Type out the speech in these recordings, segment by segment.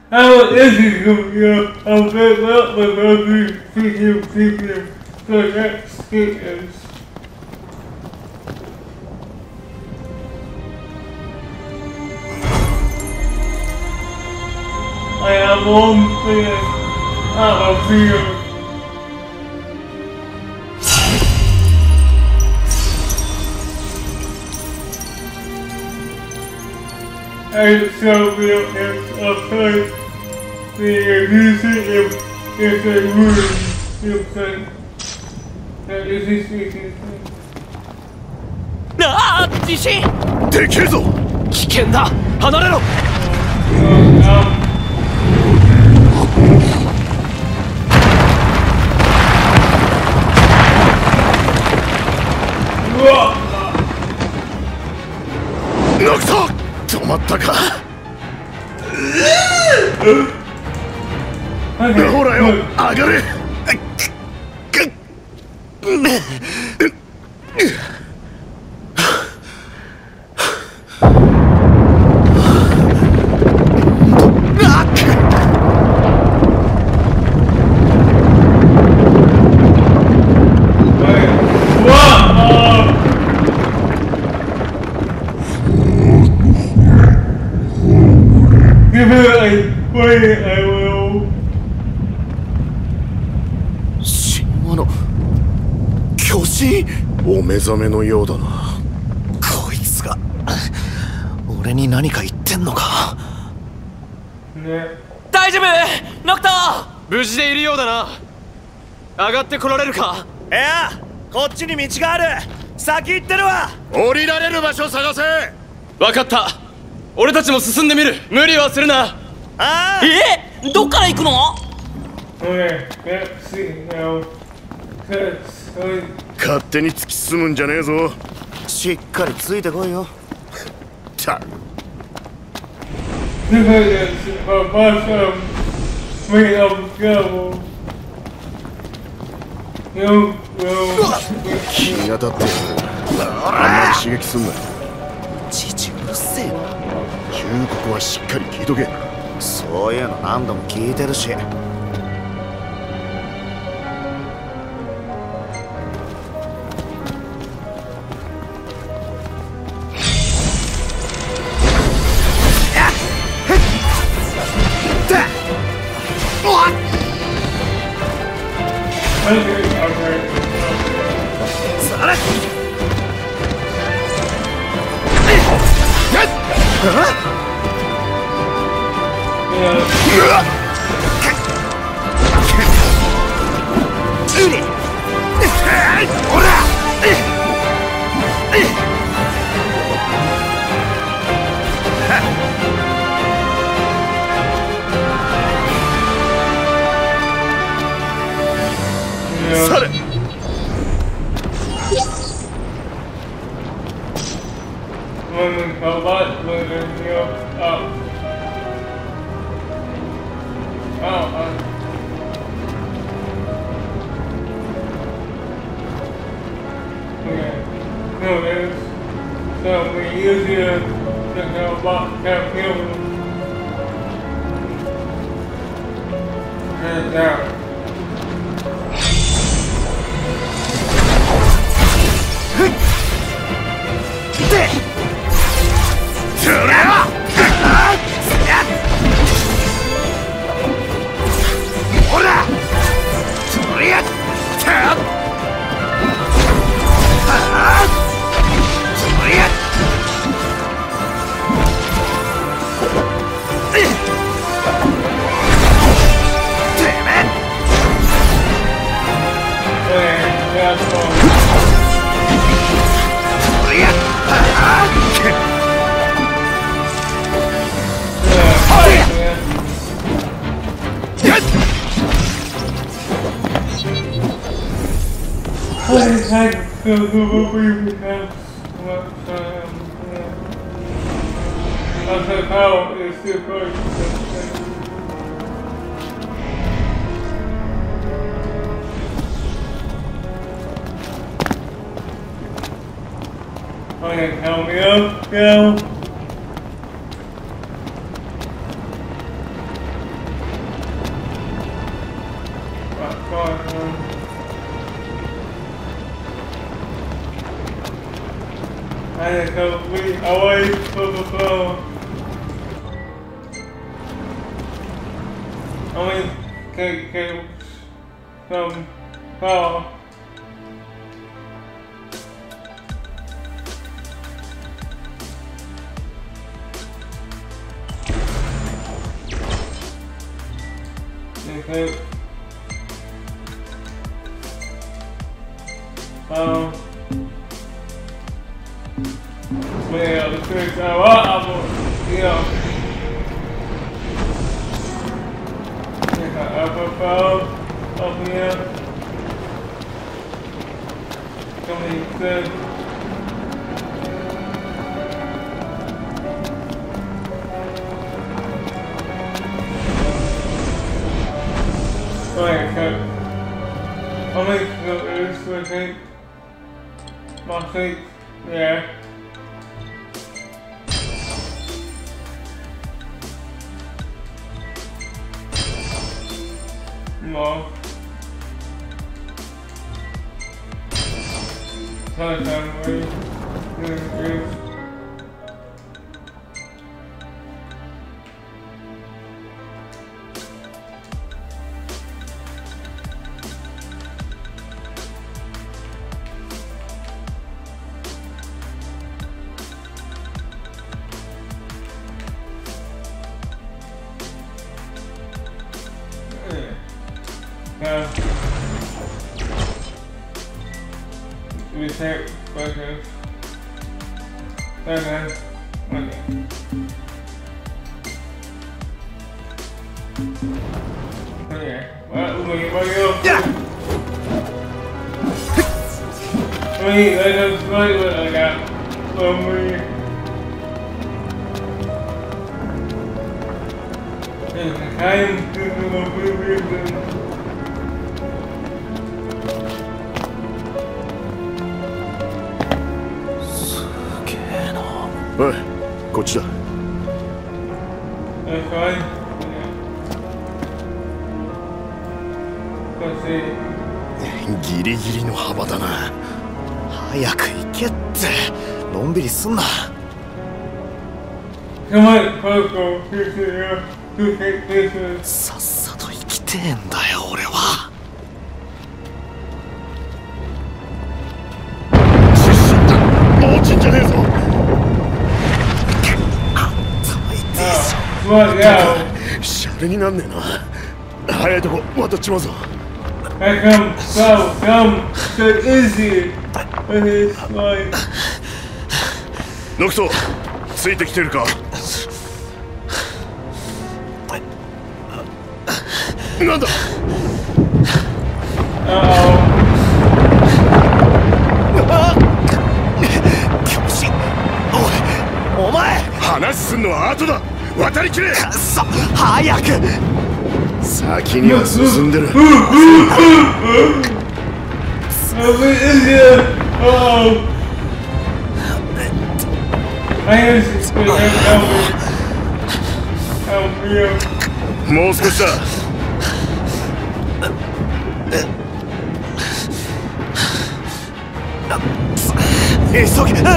How is he going to I'll bet up with every freaking the next is. I have one thing out of fear. I shall be a place the music if they ruin you think that is this thing. ああ、地震できるぞ。 危険だ、離れろ。 ノクト止まったか。ほらよ、上がれ。お目覚めのようだな。 こいつが俺に何か言ってんのか。 大丈夫ノクト。無事でいるようだな。上がって来られるか。 いや、こっちに道がある。先行ってるわ。 降りられる場所探せ。 分かった、俺たちも進んでみる。無理はするな。 ああ、 どっから行くの。 勝手に突き進むんじゃねえぞ。 しっかりついてこいよ。 た気に当たってあんまり刺激すんな。 父うるせえな。 忠告はしっかり聞いとけ。 そういうの何度も聞いてるし。 Help me up, go. and so we always put the phone. Only take some call. Okay. Well, the things are upper phone, up here. Somebody said, only is I think my seat, yeah. No. Telephone way. We take focus. Okay. Okay. Well, Yeah. Wait, I just like what I got. Somebody. I'm doing a movie. おい、こっちだ。ギリギリの幅だな。 早く行けって。のんびりすんな。さっさと生きてえんだよ俺は。 もうちんじゃねえぞ。シャレになんねえな。早いとこ渡っちまうぞ。ノクト、ついてきてるか。なんだ。 教師、お前。 話すんのは後だ。渡りきれ。 早く。 先には進んでる。もう少しだ。 急げ。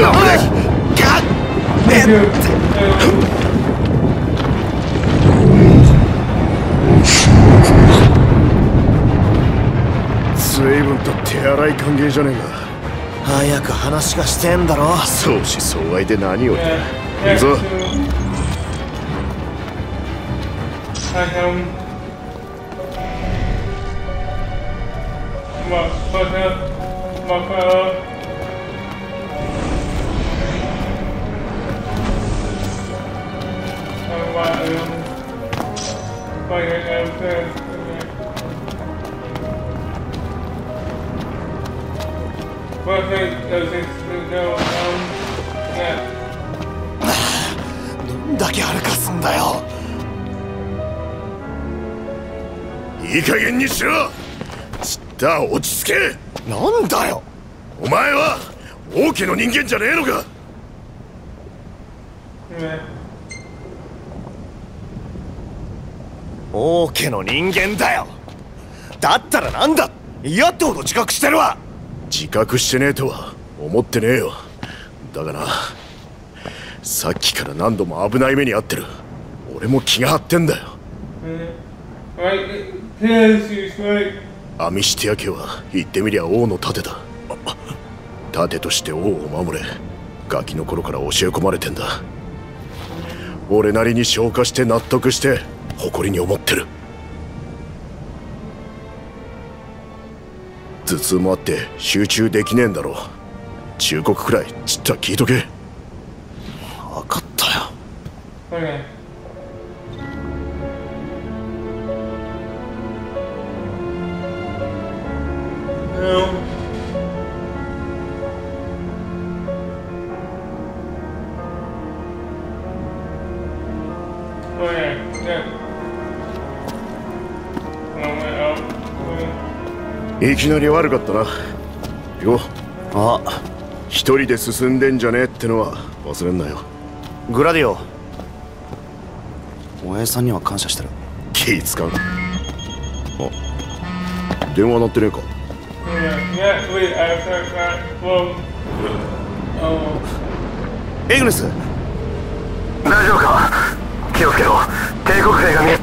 随分と手荒い歓迎じゃねえか。 早く話がしてんだろ。 相思相愛で何を言う。行くぞ。 どんだけ歩かすんだよ。 いい加減にしろ。ちった落ち着け。 なんだよ。 お前は王家の人間じゃねえのか。 王家の人間だよ。だったらなんだ。嫌ってほど自覚してるわ。 自覚してねえとは思ってねえよ。 だがな、さっきから何度も危ない目に遭ってる。俺も気が張ってんだよ。アミシティア家は言ってみりゃ王の盾だ。盾として王を守れ、ガキの頃から教え込まれてんだ。俺なりに消化して納得して誇りに思ってる。頭痛もあって集中できねえんだろう。忠告くらいちった聞いとけ。 分かったよ。 いきなり悪かったな。よ、 あ、 一人で進んでんじゃねえってのは忘れんなよ。 グラディオ、おやじさんには感謝してる。 気使うな。あ、電話鳴ってねえか。 エグネス、 大丈夫か。気をつけろ、帝国兵が見え。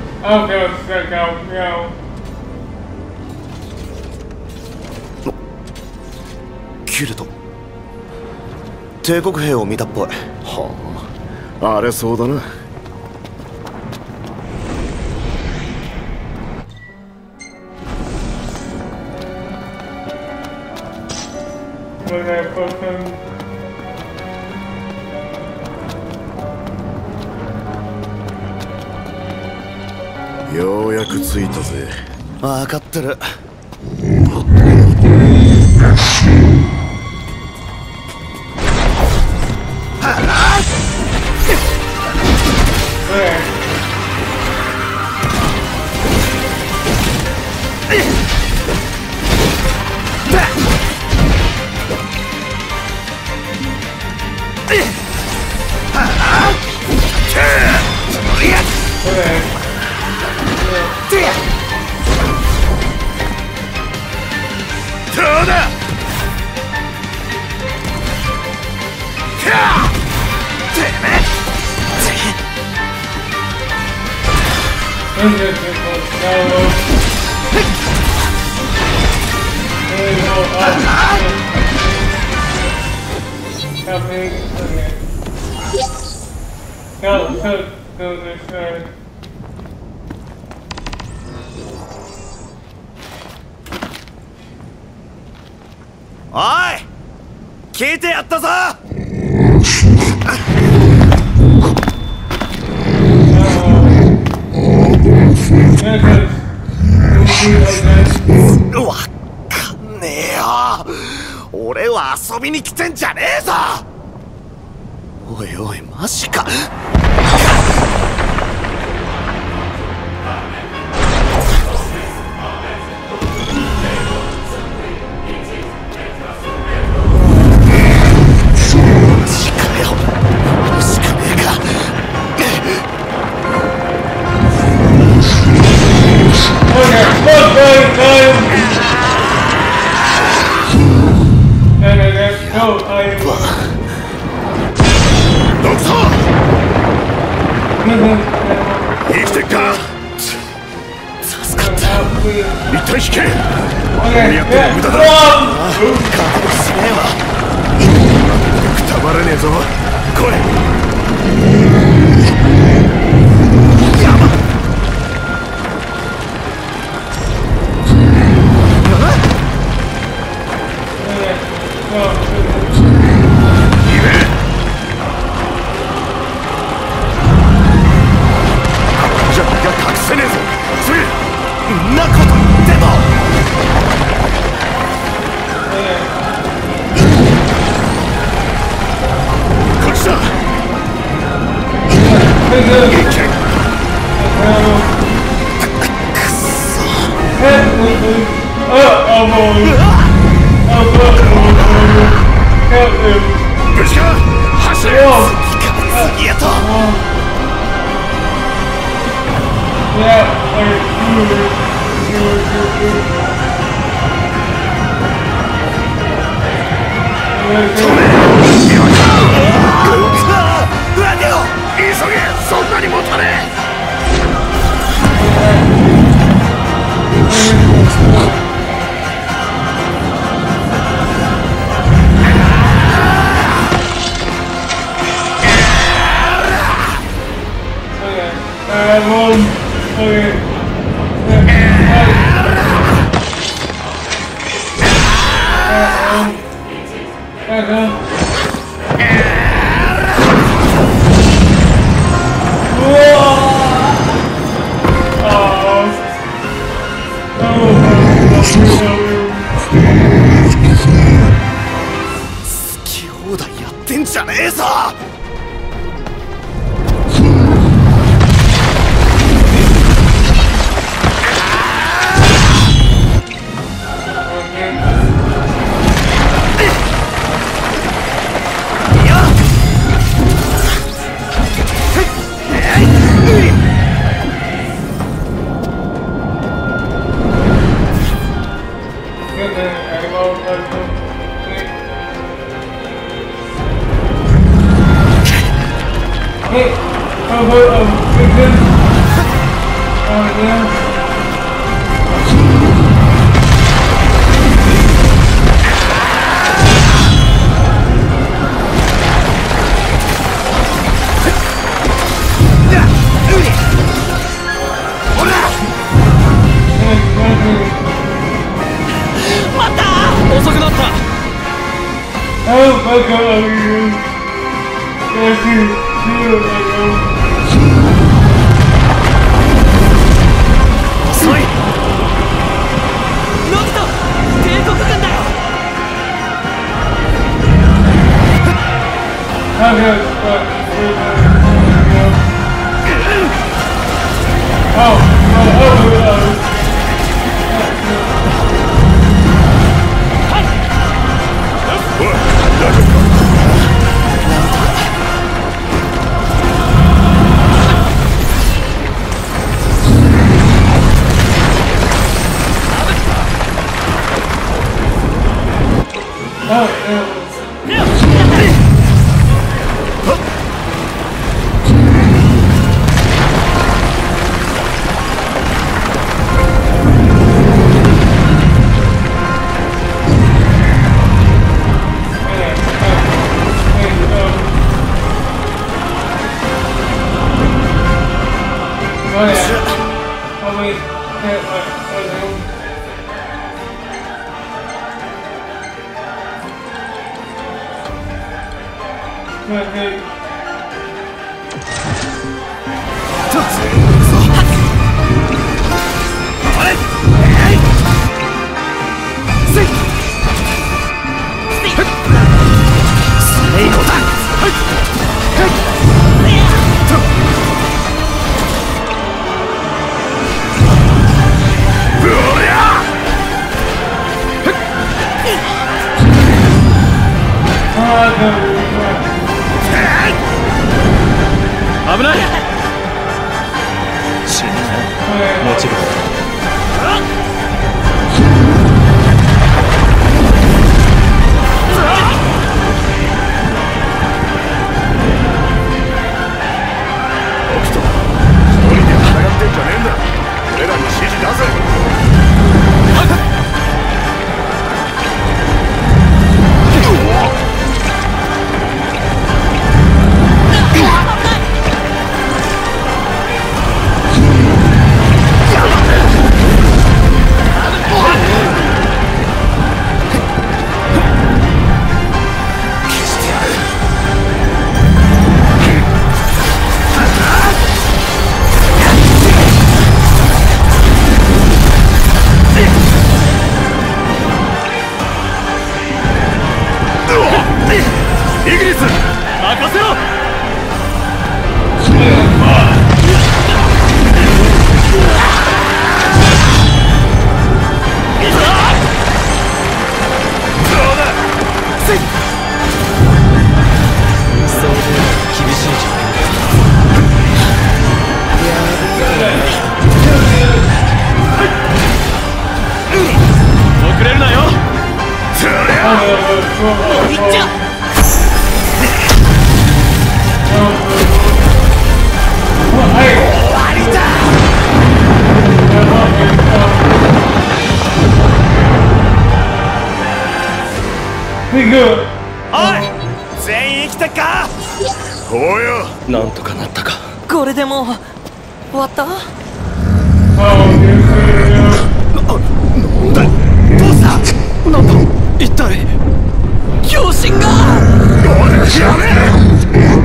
キルト、帝国兵を見たっぽい。 はあ、あれそうだな。ようやく着いたぜ。 分かってる。おい、聞いてやったぞ。わかんねえよ。俺は遊びに来てんじゃねえぞ。おいおい、マジか。 生きてっか。 助かった。 一旦引け。何やっても無駄だ。 勝てるしねえわ。 くたばれねえぞ。来い。無事か。走れ。 次へと。 止め。 遅くなった。遅い。ノクト、帝国軍だよ。危ない。死ぬな。もちろん。 僕と一人で戦ってんじゃねえんだ。俺らに指示出せ。 イギリス、任せろ。遅れるなよ。いっちゃ。 おい、全員生きてっか。 おや、 なんとかなったか。 これでもう終わった？ どうしたなんだ一体。 強心が。 やめ。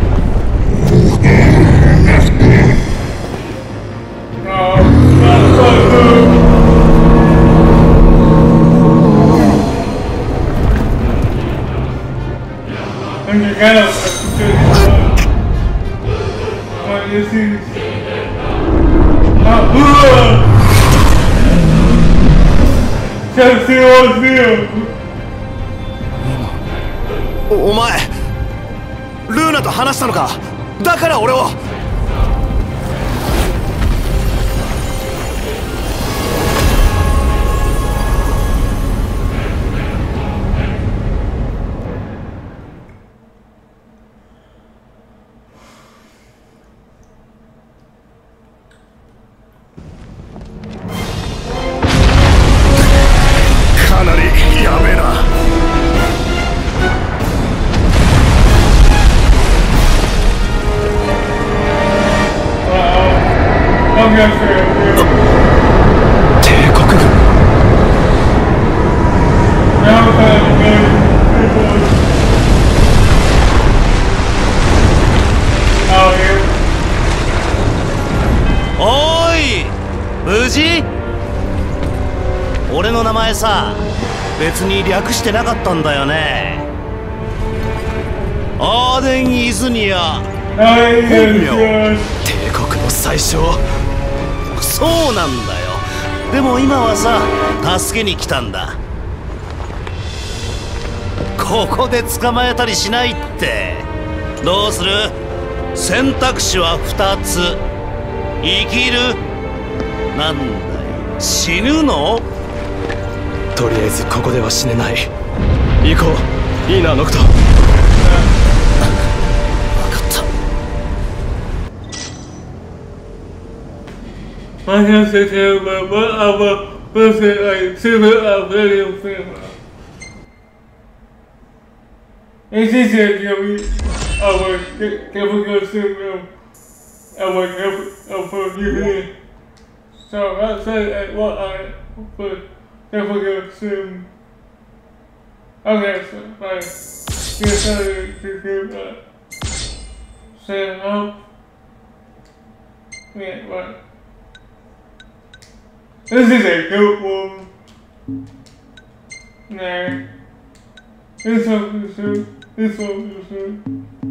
お前ルーナと話したのか。だから俺を。 帝国軍。 おーい、無事？俺の名前さ、別に略してなかったんだよね。アーデン・イズニア。本名。 帝国の最初。 そうなんだよ。でも今はさ、助けに来たんだ。ここで捕まえたりしないって。どうする？選択肢は2つ。生きる？なんだよ、死ぬの？ とりあえずここでは死ねない。行こう。いいな、ノクト。 I have to tell my other person like super video film. It's just that you our typical film our for you. So I say what I put typical film. Okay, so like you started to do say yeah, right. This is a good one. Nah. This one is good. This one is good.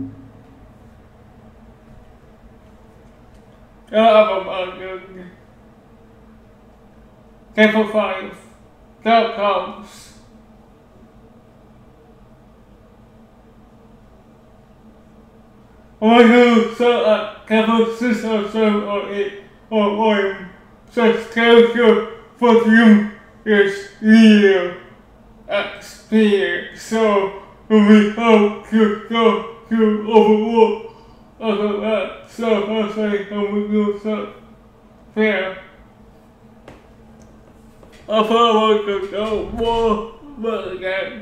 I'm good. Temple 5. That comes. Oh my god, so Temple 6 or 7 or 8 or such character for you is real experience, so we hope to go to overwork of that, so I say we do so fair. I thought I wanted to go more, but again.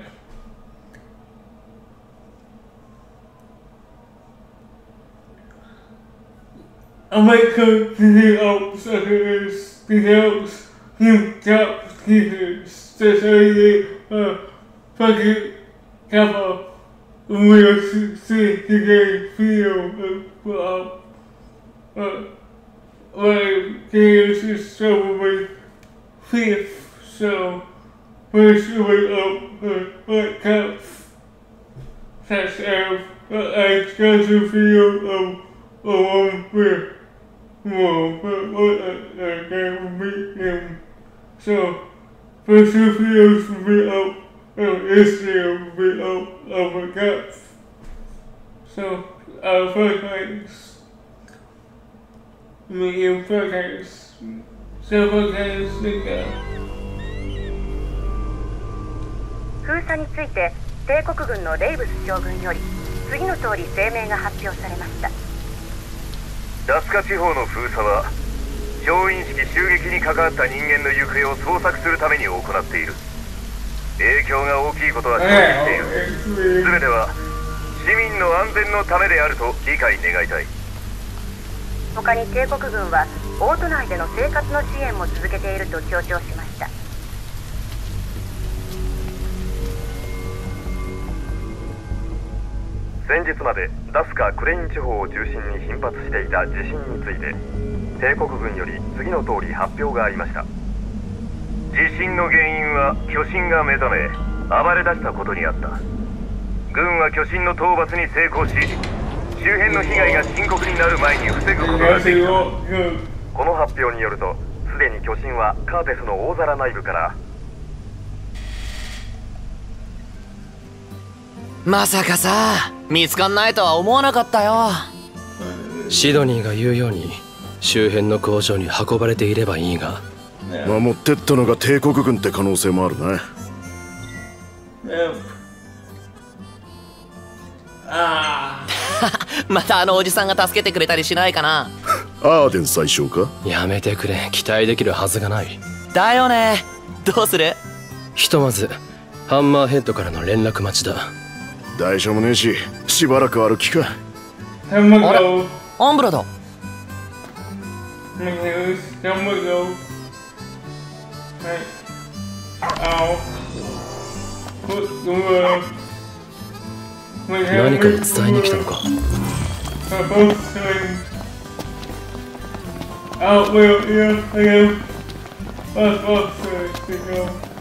I might come to the ops as it is because you got teachers to say fucking cover will see the feel like there's is probably fifth, so first way up like cups such as I got to feel along with more, but what I can meet him. So, first few videos will be up, Israel will be up over cups. So, first things, medium first things, several things to go. 封鎖について帝国軍のレイブス将軍より次の通り声明が発表されました。 ダスカ地方の封鎖は調印式襲撃に関わった人間の行方を捜索するために行っている。影響が大きいことは承知している。全ては市民の安全のためであると理解願いたい。 他に帝国軍はオート内での生活の支援も続けていると強調しました。 先日までダスカ・クレイン地方を中心に頻発していた地震について帝国軍より次の通り発表がありました。地震の原因は巨神が目覚め暴れ出したことにあった。軍は巨神の討伐に成功し周辺の被害が深刻になる前に防ぐことができた。この発表によるとすでに巨神はカーテスの大皿内部からまさかさ、見つかんないとは思わなかったよ。 シドニーが言うように周辺の工場に運ばれていればいいが、 守ってったのが帝国軍って可能性もあるな。 またあのおじさんが助けてくれたりしないかな。 アーデン最小か。 やめてくれ、期待できるはずがない。 だよね。どうする？ ひとまずハンマーヘッドからの連絡待ちだ。 大丈夫ねえし、しばらく歩きか。 あれ、アンブラだ。 My hair is down below. Right. Ow. Put the word. 何かを伝えに来たのか。 Both times. Out, well, yeah, I am. Both sides, you know.